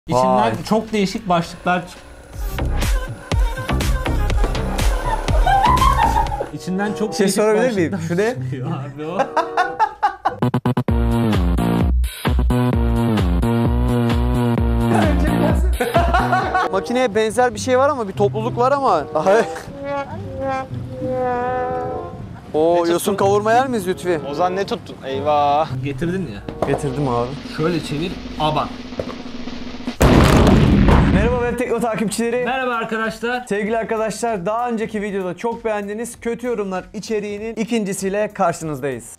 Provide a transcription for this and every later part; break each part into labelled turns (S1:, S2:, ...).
S1: İçinden
S2: Vay.
S1: çok değişik başlıklar İçinden çok
S2: şey
S1: değişik
S2: sorabilir miyim?
S1: başlıklar
S2: Şu ne?
S1: çıkıyor abi o.
S2: Makineye benzer bir şey var ama bir topluluk var ama. Oo, yosun kavurma yer miyiz Lütfi?
S3: Ozan ne tuttun? Eyvah.
S1: Getirdin ya.
S2: Getirdim abi.
S1: Şöyle çevir. Aban.
S2: Merhaba Web Tekno takipçileri.
S1: Merhaba arkadaşlar.
S2: Sevgili arkadaşlar, daha önceki videoda çok beğendiğiniz kötü yorumlar içeriğinin ikincisiyle karşınızdayız.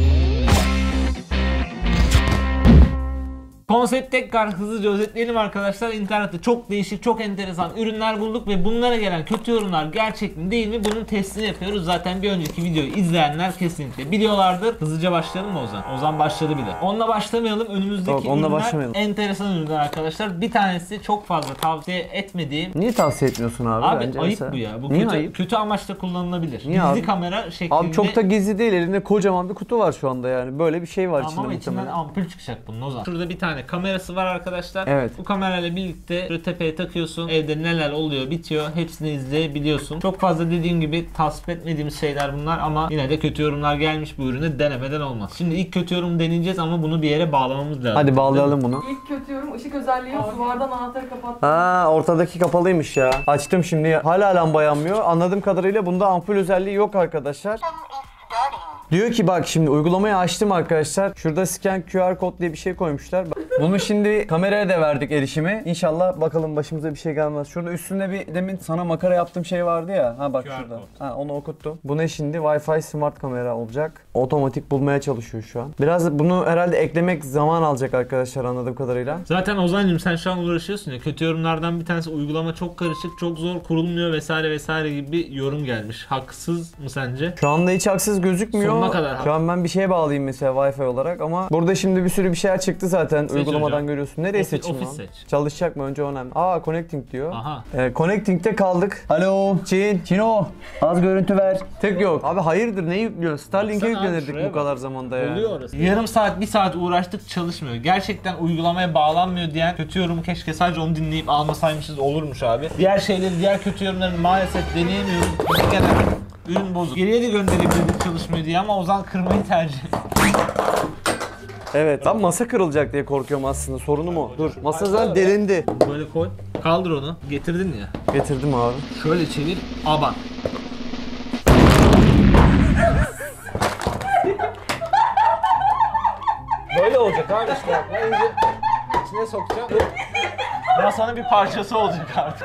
S1: Konsept tekrar hızlıca özetleyelim arkadaşlar. İnternette çok değişik, çok enteresan ürünler bulduk ve bunlara gelen kötü yorumlar gerçek mi değil mi bunun testini yapıyoruz. Zaten bir önceki videoyu izleyenler kesinlikle biliyorlardır. Hızlıca başlayalım mı Ozan? Ozan başladı bile. Onunla başlamayalım. Önümüzdeki
S2: Yok, onunla
S1: ürünler
S2: başlamayalım.
S1: enteresan ürünler arkadaşlar. Bir tanesi çok fazla tavsiye etmediğim.
S2: Niye tavsiye etmiyorsun abi?
S1: Abi
S2: Bence
S1: ayıp
S2: mesela.
S1: bu ya. Bu
S2: Niye
S1: kötü,
S2: ayıp?
S1: kötü amaçla kullanılabilir.
S2: Niye
S1: Gizli
S2: abi?
S1: kamera şeklinde.
S2: Abi çok da gizli değil. Elinde kocaman bir kutu var şu anda yani. Böyle bir şey var
S1: Ama
S2: içinde
S1: içinden
S2: muhtemelen.
S1: ampul çıkacak bunun Ozan. Şurada bir tane kamerası var arkadaşlar.
S2: Evet.
S1: Bu kamerayla birlikte böyle tepeye takıyorsun. Evde neler oluyor bitiyor. Hepsini izleyebiliyorsun. Çok fazla dediğim gibi tasvip etmediğimiz şeyler bunlar ama yine de kötü yorumlar gelmiş bu ürünü denemeden olmaz. Şimdi ilk kötü yorum deneyeceğiz ama bunu bir yere bağlamamız lazım.
S2: Hadi bağlayalım bunu.
S4: İlk kötü yorum ışık özelliği yok. Duvardan anahtarı kapattım.
S2: Ha, ortadaki kapalıymış ya. Açtım şimdi. Hala lamba yanmıyor. Anladığım kadarıyla bunda ampul özelliği yok arkadaşlar. Diyor ki bak şimdi uygulamayı açtım arkadaşlar. Şurada scan QR kod diye bir şey koymuşlar. Bunu şimdi kameraya da verdik erişimi. İnşallah bakalım başımıza bir şey gelmez. Şurada üstünde bir demin sana makara yaptığım şey vardı ya. Ha bak
S1: QR
S2: şurada.
S1: kod.
S2: Ha, onu okuttum. Bu ne şimdi? Wi-Fi smart kamera olacak. Otomatik bulmaya çalışıyor şu an. Biraz bunu herhalde eklemek zaman alacak arkadaşlar anladığım kadarıyla.
S1: Zaten Ozan'cığım sen şu an uğraşıyorsun ya. Kötü yorumlardan bir tanesi uygulama çok karışık, çok zor kurulmuyor vesaire vesaire gibi bir yorum gelmiş. Haksız mı sence?
S2: Şu anda hiç haksız gözükmüyor.
S1: Sonuna kadar
S2: Şu an ben bir şeye bağlayayım mesela Wi-Fi olarak ama burada şimdi bir sürü bir şeyler çıktı zaten.
S1: Seç
S2: Uygulamadan
S1: hocam.
S2: görüyorsun. Nereye
S1: Office-
S2: seçeyim
S1: Office
S2: lan?
S1: seç.
S2: Çalışacak mı? Önce önemli. Aa, connecting diyor.
S1: Aha.
S2: Connecting'te kaldık. Alo Çino. Az görüntü ver. Tek yok. Abi hayırdır, ne yüklüyorsun? Starlink'e
S1: Baksana abi,
S2: yüklenirdik
S1: şuraya
S2: bu kadar zamanda ya.
S1: Oluyor orası. Yarım saat, bir saat uğraştık çalışmıyor. Gerçekten uygulamaya bağlanmıyor diyen kötü yorumu keşke sadece onu dinleyip almasaymışız olurmuş abi. Diğer şeyleri, diğer kötü yorumları maalesef deneyemiyoruz. Genel ürün bozuk. Geriye de gönderebilirdik çalışmıyor diye ama Ozan kırmayı tercih etti.
S2: Evet. Ben masa kırılacak diye korkuyorum aslında. Sorunum o. Dur. Masa zaten delindi.
S1: Böyle koy. Kaldır onu. Getirdin ya.
S2: Getirdim abi.
S1: Şöyle çevir. Aban. Böyle olacak abi işte. Önce içine sokacağım. Masanın bir parçası olacak artık.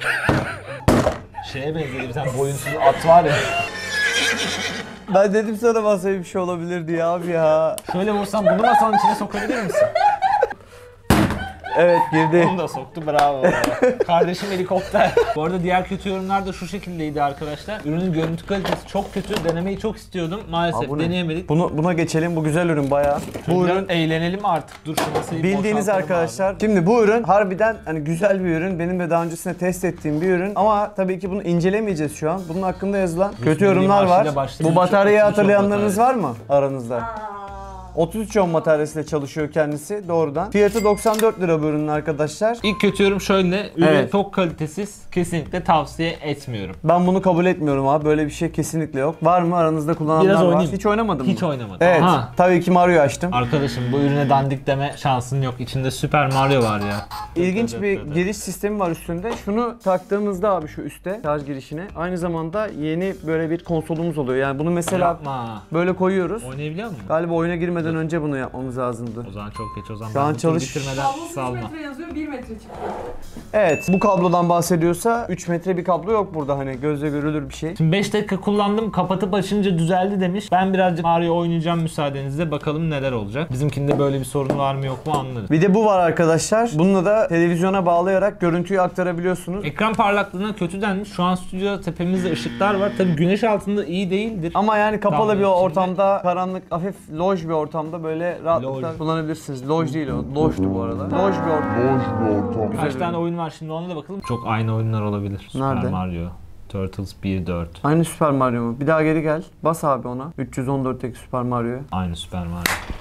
S1: Şeye benzedi bir tane boyunsuz at var ya.
S2: Ben dedim sana masaya bir şey olabilir diye abi ya.
S1: Şöyle vursam bunu masanın içine sokabilir misin?
S2: Evet, girdi.
S1: Onu da soktu, bravo. Kardeşim helikopter. Bu arada diğer kötü yorumlar da şu şekildeydi arkadaşlar. Ürünün görüntü kalitesi çok kötü. Denemeyi çok istiyordum. Maalesef
S2: Aa, bu ne?
S1: deneyemedik.
S2: Buna geçelim. Bu güzel ürün bayağı. Bu ürün
S1: Eğlenelim artık. Dur şu masayı
S2: bildiğiniz
S1: boşaltalım
S2: arkadaşlar.
S1: abi.
S2: Şimdi bu ürün harbiden hani güzel bir ürün. Benim de daha öncesinde test ettiğim bir ürün. Ama tabii ki bunu incelemeyeceğiz şu an. Bunun hakkında yazılan kötü yorumlar var. Bu bataryayı hatırlayanlarınız var mı aranızda? 33 ohm bataryasıyla çalışıyor kendisi doğrudan. Fiyatı 94 lira bu ürünün arkadaşlar.
S1: İlk kötü yorum şöyle. Ürün
S2: Evet.
S1: çok kalitesiz. Kesinlikle tavsiye etmiyorum.
S2: Ben bunu kabul etmiyorum abi. Böyle bir şey kesinlikle yok. Var mı aranızda kullananlar
S1: Biraz
S2: var?
S1: oynayayım.
S2: Hiç oynamadım
S1: Hiç
S2: mı?
S1: oynamadım.
S2: Evet.
S1: Aha.
S2: Tabii ki Mario açtım.
S1: Arkadaşım bu ürüne dandik deme şansın yok. İçinde Super Mario var ya.
S2: İlginç bir giriş sistemi var üstünde. Şunu taktığımızda abi şu üstte şarj girişine aynı zamanda yeni böyle bir konsolumuz oluyor. Yani bunu mesela
S1: Yapma.
S2: böyle koyuyoruz.
S1: Oynayabiliyor musun?
S2: Galiba oyuna girmeden önce bunu yapmamız lazımdı.
S1: O zaman çok geç. O zaman
S2: Şu an
S1: ben bu turu
S2: çalış-
S1: bitirmeden
S4: Kablosu 3
S1: salma.
S4: metre yazıyor, 1 metre çıktı.
S2: Evet, bu kablodan bahsediyorsa 3 metre bir kablo yok burada, hani gözle görülür bir şey.
S1: Şimdi 5 dakika kullandım, kapatıp açınca düzeldi demiş. Ben birazcık Mario oynayacağım müsaadenizle, bakalım neler olacak. Bizimkinde böyle bir sorun var mı yok mu anlarız.
S2: Bir de bu var arkadaşlar. Bununla da televizyona bağlayarak görüntüyü aktarabiliyorsunuz.
S1: Ekran parlaklığına kötü denmiş. Şu an stüdyoda tepemizde ışıklar var. Tabii güneş altında iyi değildir.
S2: Ama yani kapalı
S1: Tam
S2: bir
S1: içinde.
S2: ortamda, karanlık, hafif loj bir ortamda böyle rahatlıkla
S1: Loj.
S2: kullanabilirsiniz. Loj değil o, lojdu bu arada. Loj bir ortam.
S1: Kaç
S2: Güzel
S1: tane
S2: ürün.
S1: oyun var şimdi ona da bakalım. Çok aynı oyunlar olabilir.
S2: Nerede?
S1: Super Mario, Turtles 1-4.
S2: Aynı Super Mario mu? Bir daha geri gel. Bas abi ona. 314'teki Super Mario.
S1: Aynı Super Mario.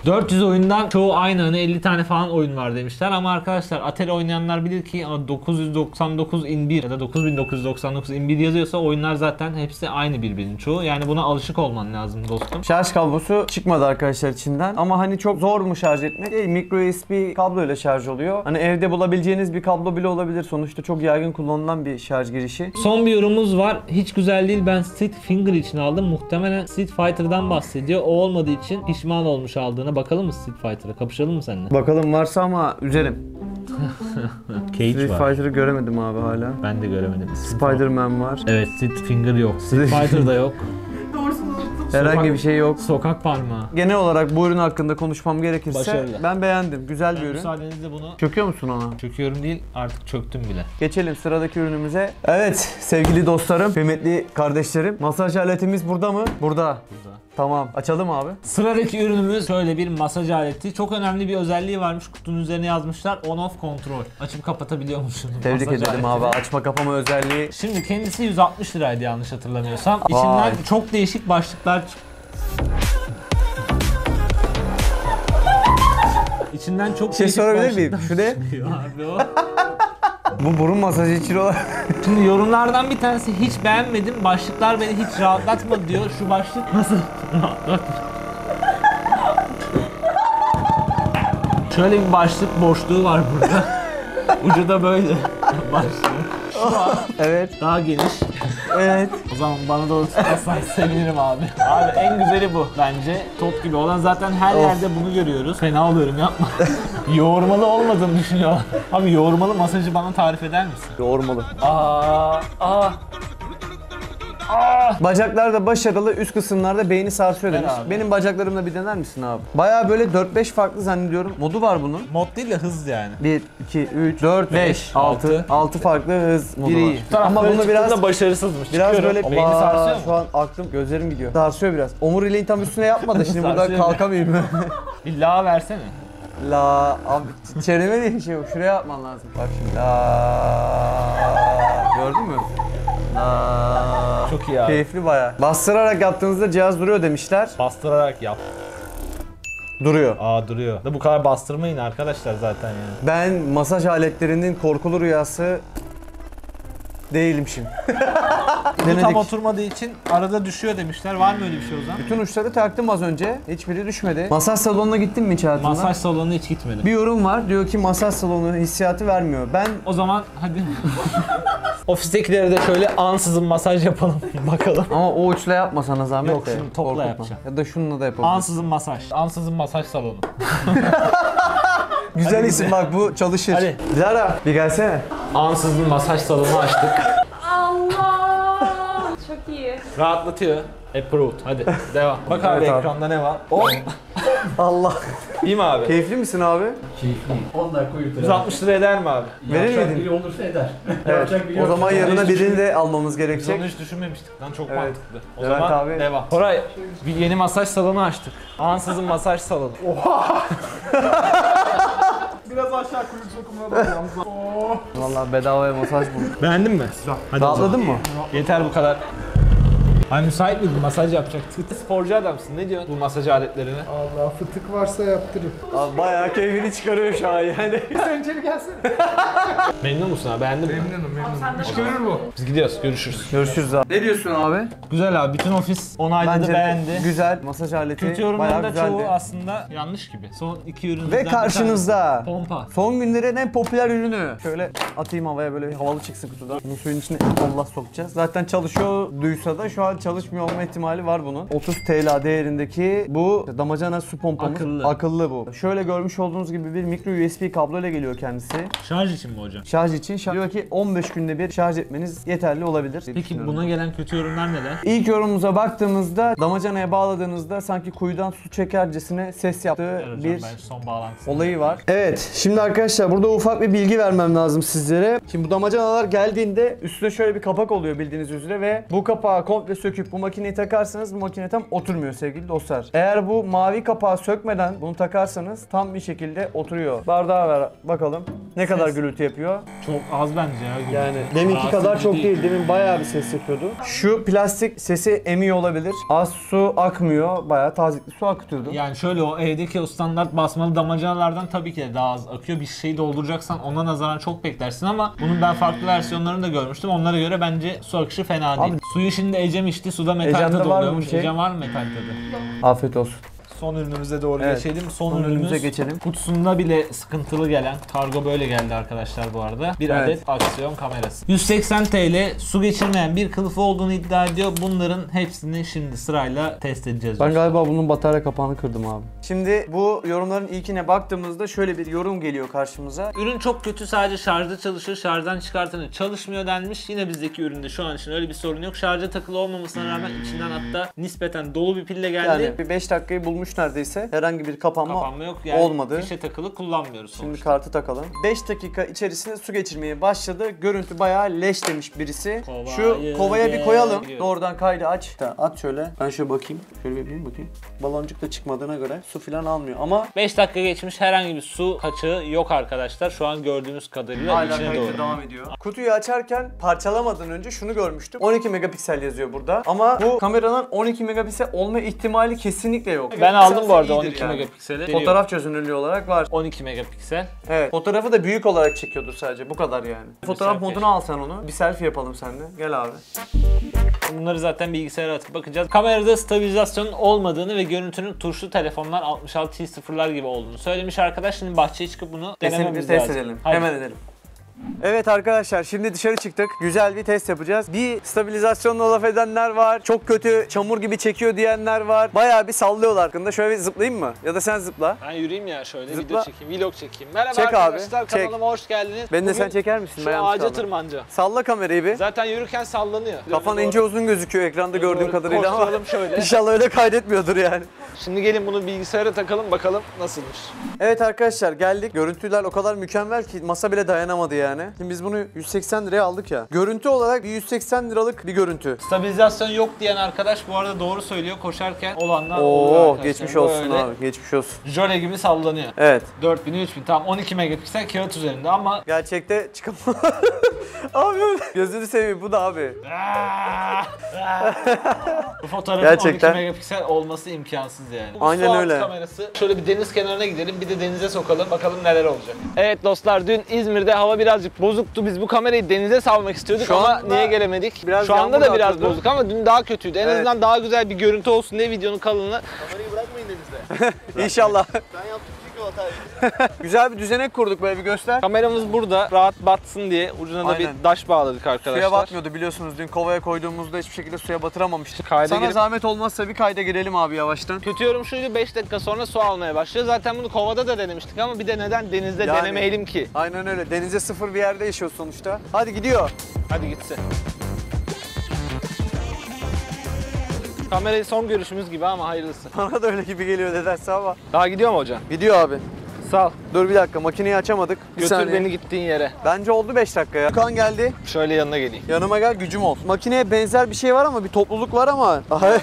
S1: 400 oyundan çoğu aynı, hani 50 tane falan oyun var demişler ama arkadaşlar Atari oynayanlar bilir ki 999 in 1 ya da 9999 in 1 yazıyorsa oyunlar zaten hepsi aynı birbirinin çoğu. Yani buna alışık olman lazım dostum.
S2: Şarj kablosu çıkmadı arkadaşlar içinden ama hani çok zor mu şarj etmek? Değil, micro USB kabloyla şarj oluyor. Hani evde bulabileceğiniz bir kablo bile olabilir. Sonuçta çok yaygın kullanılan bir şarj girişi.
S1: Son bir yorumumuz var. Hiç güzel değil. Ben Street Finger için aldım. Muhtemelen Street Fighter'dan bahsediyor. O olmadığı için pişman olmuş aldığına. Bakalım mı Street Fighter'a? Kapışalım mı seninle?
S2: Bakalım varsa ama üzerim.
S1: Cage
S2: Street
S1: var.
S2: Fighter'ı göremedim abi hala.
S1: Ben de göremedim.
S2: Spider-Man var.
S1: Evet, Street Finger yok. Street Fighter'da yok.
S4: Doğrusunu unuttum.
S2: Herhangi bir şey yok.
S1: Sokak parmağı.
S2: Genel olarak bu ürün hakkında konuşmam gerekirse
S1: Başarılı.
S2: ben beğendim. Güzel bir
S1: Ben
S2: ürün.
S1: müsaadenizle bunu
S2: Çöküyor musun ona?
S1: çöküyorum değil, artık çöktüm bile.
S2: Geçelim sıradaki ürünümüze. Evet sevgili dostlarım, kıymetli kardeşlerim. Masaj aletimiz burada mı? Burada.
S1: Burada.
S2: Tamam. Açalım abi.
S1: Sıradaki ürünümüz şöyle bir masaj aleti. Çok önemli bir özelliği varmış. Kutunun üzerine yazmışlar. On-off kontrol. Açıp kapatabiliyormuşsun.
S2: Tebrik
S1: masaj
S2: ederim
S1: aleti.
S2: abi. Açma kapama özelliği.
S1: Şimdi kendisi 160 liraydı yanlış hatırlamıyorsam. İçinden çok değişik başlıklar İçinden çok
S2: Şey
S1: değişik
S2: sorabilir miyim?
S1: başlıklar
S2: Şu ne?
S1: çıkıyor abi o.
S2: Bu burun masajı için olan.
S1: Şimdi yorumlardan bir tanesi hiç beğenmedim. Başlıklar beni hiç rahatlatmadı diyor. Şu başlık nasıl rahatlatmadı? Şöyle bir başlık boşluğu var burada. Ucu da böyle başlığı. Şu an
S2: Evet.
S1: daha geniş.
S2: Evet.
S1: O zaman bana doğru tutarsan sevinirim abi. Abi en güzeli bu bence. Top gibi olan, zaten her yerde bunu görüyoruz. Fena oluyorum, yapma. Yoğurmalı olmadığını düşünüyorlar. Abi yoğurmalı masajı bana tarif eder misin?
S2: Doğurmalı.
S1: Aa.
S2: Bacaklar da başarılı, üst kısımlarda beyni sarsıyor demiş.
S1: abi.
S2: Benim bacaklarımla bir dener misin abi? Bayağı böyle 4-5 farklı zannediyorum. Modu var bunun.
S1: Mod değil de hız yani.
S2: 1, 2, 3, 4, 5,
S1: Beş,
S2: 6.
S1: altı.
S2: 6 farklı hız modu
S1: Biri
S2: var.
S1: iyi.
S2: Ama bunu biraz
S1: başarısızmış.
S2: biraz
S1: Çıkıyorum.
S2: böyle
S1: Beyni sarsıyor mu?
S2: şu an aklım gözlerim gidiyor. Sarsıyor biraz. Omuriliğin tam üstüne yapma da şimdi burada
S1: Sarsıyor mu?
S2: kalkamayayım.
S1: Bir la versene.
S2: La abi çeneme diye bir şey yok. Şuraya yapman lazım. Bak şimdi. La. Gördün mü? La.
S1: Çok iyi abi.
S2: Keyifli bayağı. Bastırarak yaptığınızda cihaz duruyor demişler.
S1: Bastırarak yap.
S2: Duruyor.
S1: Aa, duruyor. Da bu kadar bastırmayın arkadaşlar zaten yani.
S2: Ben masaj aletlerinin korkulu rüyası değilim şimdi.
S1: Bu tam
S2: Denedik.
S1: oturmadığı için arada düşüyor demişler. Var mı öyle bir şey o zaman?
S2: Bütün uçları taktım az önce. Hiçbiri düşmedi. Masaj salonuna gittin mi hiç hayatında?
S1: Masaj salonuna hiç gitmedim.
S2: Bir yorum var. Diyor ki masaj salonu hissiyatı vermiyor. Ben
S1: O zaman hadi. Ofistekilere de şöyle ansızın masaj yapalım. Bakalım.
S2: ama o uçla yapma sana zahmet
S1: Yok,
S2: de.
S1: şunu topla
S2: Korkutma.
S1: yapacağım.
S2: Ya da şununla da yapalım.
S1: Ansızın masaj. Ansızın masaj salonu.
S2: Güzel
S1: Hadi
S2: isim bak bu çalışır.
S1: Hadi.
S2: Zara bir gelsene.
S1: Ansızın masaj salonu açtık.
S4: Allah! Çok iyi.
S1: Rahatlatıyor. Approved. Hadi devam. Bak abi
S2: Evet abi.
S1: ekranda ne var? Oh.
S2: Allah.
S1: İyi mi abi?
S2: Keyifli misin abi?
S5: 10 dakika uyutur.
S1: 160 lira eder mi abi?
S2: Verir
S5: Yapacak
S2: miydin?
S5: biri olursa eder.
S2: Evet.
S5: Yapacak biri
S2: O
S5: yoksa
S2: zaman
S5: eder.
S2: yanına
S1: hiç
S2: birini de almamız
S1: Biz
S2: gerekecek.
S1: onu hiç düşünmemiştik lan, çok
S2: Evet.
S1: mantıklı. O
S2: Evet
S1: zaman
S2: abi.
S1: devam. Koray, bir yeni masaj salonu açtık. Ansızın masaj salonu.
S5: Biraz aşağı kulüp sokumuna da yalnız.
S2: Vallahi bedavaya masaj bulduk.
S1: Beğendin mi? Hadi
S2: Rahatladın mı?
S1: Yeter bu kadar. Ay müsait miydin? Masaj yapacaktık. Sporcu adamsın. Ne diyorsun bu masaj aletlerine?
S5: Allah fıtık varsa yaptırayım.
S2: Abi bayağı keyfini çıkarıyor şu an yani.
S5: Sen içeri gelsene.
S1: Memnun musun abi? Beğendin mi?
S5: Memnunum. İş görür bu.
S1: Biz gidiyoruz. Görüşürüz.
S2: Görüşürüz abi. Ne diyorsun abi?
S1: Güzel abi. Bütün ofis onayladı,
S2: Bence de
S1: beğendi.
S2: güzel. Masaj aleti
S1: Kötü
S2: bayağı
S1: yorumların da
S2: güzeldi.
S1: çoğu aslında yanlış gibi. Son iki üründen
S2: Ve
S1: bir
S2: karşınızda
S1: tanesi pompa.
S2: son günlerin en popüler ürünü. Şöyle atayım havaya, böyle bir havalı çıksın kutuda. Bunu suyun içine Allah sokacağız. Zaten çalışıyor duysa da şu an çalışmıyor olma ihtimali var bunun. 30 TL değerindeki bu damacana su pompamız.
S1: Akıllı.
S2: Akıllı bu. Şöyle görmüş olduğunuz gibi bir micro USB kablo ile geliyor kendisi.
S1: Şarj için mi hocam?
S2: Şarj için diyor ki 15 günde bir şarj etmeniz yeterli olabilir. diye
S1: Peki
S2: düşünüyorum.
S1: buna gelen kötü yorumlar neler?
S2: İlk yorumumuza baktığımızda damacanaya bağladığınızda sanki kuyudan su çekercesine ses yaptığı
S1: Hocam
S2: bir
S1: ben son bağlantısı.
S2: olayı var. Evet, şimdi arkadaşlar burada ufak bir bilgi vermem lazım sizlere. Şimdi bu damacanalar geldiğinde üstüne şöyle bir kapak oluyor bildiğiniz üzere ve bu kapağı komple söküp bu makineyi takarsanız bu makine tam oturmuyor sevgili dostlar. Eğer bu mavi kapağı sökmeden bunu takarsanız tam bir şekilde oturuyor. Bardağı ver bakalım ne kadar gürültü yapıyor. yapıyor.
S1: Çok az bence ya.
S2: Yani deminki
S1: Rahatsız
S2: kadar çok
S1: değil.
S2: değil. Demin bayağı bir ses yapıyordu. Şu plastik sesi emiyor olabilir. Az su akmıyor. Bayağı tazikli su akıtıyordu.
S1: Yani şöyle o evdeki o standart basmalı damacanalardan tabii ki de daha az akıyor. Bir şeyi dolduracaksan ona nazaran çok beklersin ama bunun ben farklı versiyonlarını da görmüştüm. Onlara göre bence su akışı fena değil. Suyu şimdi Ecem içti. Suda metal
S2: Ecem'de
S1: tadı
S2: var mı
S1: oluyormuş.
S2: bir şey?
S1: Ecem var mı metal tadı?
S2: Afiyet olsun.
S1: Son ürünümüze doğru
S2: Evet.
S1: geçelim. Son
S2: Ürünümüze
S1: ürünümüz
S2: geçelim.
S1: kutusunda bile sıkıntılı gelen, kargo böyle geldi arkadaşlar bu arada. Bir
S2: Evet.
S1: adet aksiyon kamerası. 180 TL, su geçirmeyen bir kılıfı olduğunu iddia ediyor. Bunların hepsini şimdi sırayla test edeceğiz.
S2: Ben galiba bunun batarya kapağını kırdım abi. Şimdi bu yorumların ilkine baktığımızda şöyle bir yorum geliyor karşımıza.
S1: Ürün çok kötü, sadece şarjda çalışır, şarjdan çıkartınca çalışmıyor denmiş. Yine bizdeki üründe şu an için öyle bir sorun yok. Şarja takılı olmamasına rağmen içinden hatta nispeten dolu bir pille geldi.
S2: Yani bir 5 dakikayı bulmuş neredeyse. Herhangi bir kapanma
S1: yok yani,
S2: olmadı.
S1: fişe takılı kullanmıyoruz
S2: Şimdi
S1: sonuçta.
S2: kartı takalım. 5 dakika içerisinde su geçirmeye başladı. Görüntü bayağı leş demiş birisi. Şu kovaya bir koyalım.
S1: geliyor.
S2: Doğrudan kaydı aç. At şöyle. Ben şöyle bakayım. Şöyle bir yapayım bakayım. Baloncuk da çıkmadığına göre su falan almıyor ama
S1: 5 dakika geçmiş, herhangi bir su kaçığı yok arkadaşlar. Şu an gördüğünüz kadarıyla
S2: hala
S1: içine
S2: kayıtlı
S1: doğru.
S2: devam ediyor. Kutuyu açarken parçalamadan önce şunu görmüştüm. 12 megapiksel yazıyor burada. Ama bu kameranın 12 megapiksel olma ihtimali kesinlikle yok.
S1: Ben aldım bu arada
S2: İyidir
S1: 12
S2: yani.
S1: megapikseli.
S2: Fotoğraf çözünürlüğü olarak var.
S1: 12 megapiksel.
S2: Evet. Fotoğrafı da büyük olarak çekiyordur sadece. Bu kadar yani. Fotoğraf
S1: selfie.
S2: modunu al sen onu. Bir selfie yapalım seninle. Gel abi.
S1: Bunları zaten bilgisayara atıp bakacağız. Kamerada stabilizasyonun olmadığını ve görüntünün tuşlu telefonlar 66T0'lar gibi olduğunu söylemiş arkadaş. Şimdi bahçeye çıkıp bunu denememiz
S2: Test
S1: lazım.
S2: edelim.
S1: Hadi.
S2: Hemen edelim. Evet arkadaşlar, şimdi dışarı çıktık. Güzel bir test yapacağız. Bir stabilizasyonla laf edenler var. Çok kötü, çamur gibi çekiyor diyenler var. Bayağı bir sallıyorlar. Hakkında şöyle bir zıplayayım mı? Ya da sen zıpla.
S1: Ben yürüyeyim ya şöyle,
S2: Zıpla.
S1: video çekeyim, vlog çekeyim. Merhaba
S2: Çek abi,
S1: arkadaşlar,
S2: çek.
S1: kanalıma hoş geldiniz.
S2: Beni de
S1: Bugün
S2: sen çeker misin?
S1: Şu
S2: Ayağım
S1: ağaca
S2: kaldı.
S1: tırmanacağım.
S2: Salla kamerayı bir.
S1: Zaten yürürken sallanıyor.
S2: Kafan
S1: Doğru.
S2: ince uzun gözüküyor ekranda gördüğüm
S1: Doğru.
S2: kadarıyla ama
S1: Koşturalım şöyle.
S2: İnşallah öyle kaydetmiyordur yani.
S1: Şimdi gelin bunu bilgisayara takalım, bakalım nasılmış.
S2: Evet arkadaşlar, geldik. Görüntüler o kadar mükemmel ki masa bile dayanamadı yani. Şimdi biz bunu 180 liraya aldık ya. Görüntü olarak bir 180 liralık bir görüntü.
S1: Stabilizasyon yok diyen arkadaş bu arada doğru söylüyor. Koşarken olanlar oluyor
S2: Oo,
S1: arkadaşlar.
S2: geçmiş olsun
S1: Böyle
S2: abi. Geçmiş olsun.
S1: jöle gibi sallanıyor.
S2: Evet.
S1: 4000 3000 tam 12 megapiksel kağıt üzerinde ama
S2: Gerçekte çıkamam. Abi gözünü seveyim, bu da abi.
S1: bu fotoğrafın
S2: Gerçekten.
S1: 12 megapiksel olması imkansız yani. Bu
S2: Aynen
S1: su altı
S2: öyle.
S1: kamerası. Şöyle bir deniz kenarına gidelim, bir de denize sokalım, bakalım neler olacak. Evet dostlar, dün İzmir'de hava birazcık bozuktu. Biz bu kamerayı denize salmak istiyorduk
S2: Şu
S1: ama
S2: anda
S1: niye gelemedik?
S2: biraz
S1: Şu anda
S2: yağmur
S1: da biraz
S2: yağıyordu.
S1: bozuk ama dün daha kötüydü. En
S2: Evet.
S1: azından daha güzel bir görüntü olsun diye videonun kalınlığı.
S2: İnşallah. Güzel bir düzenek kurduk, böyle bir göster.
S1: Kameramız burada, rahat batsın diye ucuna da
S2: Aynen.
S1: bir daş bağladık arkadaşlar.
S2: Suya batmıyordu biliyorsunuz, dün kovaya koyduğumuzda hiçbir şekilde suya batıramamıştık.
S1: Kayda
S2: Sana
S1: girip-
S2: zahmet olmazsa bir kayda girelim abi yavaştan.
S1: Kötü yorum şuydu, 5 dakika sonra su almaya başlıyor. Zaten bunu kovada da denemiştik ama bir de neden denizde
S2: Yani-
S1: denemeyelim ki?
S2: Aynen öyle, denize sıfır bir yerde yaşıyor sonuçta. Hadi gidiyor.
S1: Hadi gitsin. Kamerayı son görüşümüz gibi ama hayırlısı.
S2: Bana da öyle gibi geliyor nedense ama.
S1: Daha gidiyor mu hocam?
S2: Gidiyor abi.
S1: Sağ ol.
S2: Dur bir dakika, makineyi açamadık. Bir
S1: Götür
S2: saniye.
S1: beni gittiğin yere.
S2: Bence oldu 5 dakika ya. Kan geldi.
S1: Şöyle yanına geleyim.
S2: Yanıma gel, gücüm ol. Makineye benzer bir şey var ama bir topluluk var ama. Ay.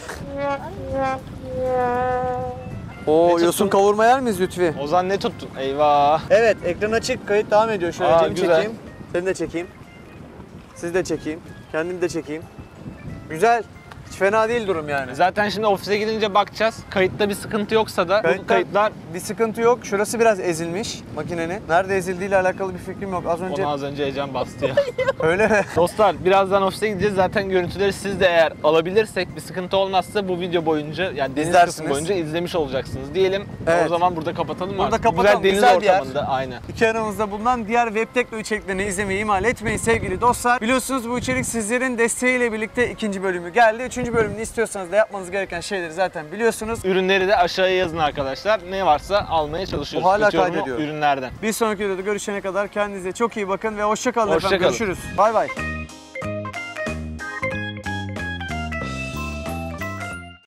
S2: Oo,
S1: tuttun?
S2: yosun kavurma yer miyiz Lütfi?
S1: Ozan ne tuttun? Eyvah.
S2: Evet, ekran açık, kayıt devam ediyor. Şöyle
S1: Aa,
S2: Cem'i
S1: güzel.
S2: çekeyim. Seni de çekeyim. Sizi de çekeyim. Kendimi de çekeyim. Güzel. Hiç fena değil durum yani.
S1: Zaten şimdi ofise gidince bakacağız. Kayıtta bir sıkıntı yoksa da bu kayıtlar
S2: bir sıkıntı yok. Şurası biraz ezilmiş makinenin. Nerede ezildiğiyle alakalı bir fikrim yok. Az önce
S1: onu az önce Ecem bastı ya.
S2: öyle mi?
S1: Dostlar birazdan ofise gideceğiz. Zaten görüntüleri siz de eğer alabilirsek bir sıkıntı olmazsa bu video boyunca yani deniz
S2: İzlersiniz.
S1: kısmı boyunca izlemiş olacaksınız diyelim.
S2: Evet.
S1: O zaman burada kapatalım mı?
S2: Burada
S1: artık?
S2: kapatalım.
S1: Güzel deniz
S2: Güzel bir yer.
S1: ortamında aynen.
S2: İki aramızda bulunan diğer web tekno içeriklerini izlemeyi ihmal etmeyin sevgili dostlar. Biliyorsunuz bu içerik sizlerin desteğiyle birlikte ikinci bölümü geldi. Üçüncü bölümünü istiyorsanız da yapmanız gereken şeyleri zaten biliyorsunuz.
S1: Ürünleri de aşağıya yazın arkadaşlar. Ne varsa almaya çalışıyoruz.
S2: Bu hala
S1: Kötü yorumu
S2: kaydediyor.
S1: Ürünlerden.
S2: Bir sonraki videoda görüşene kadar kendinize çok iyi bakın ve hoşça kalın efendim.
S1: Hoşça kalın.
S2: Görüşürüz. Bay bay.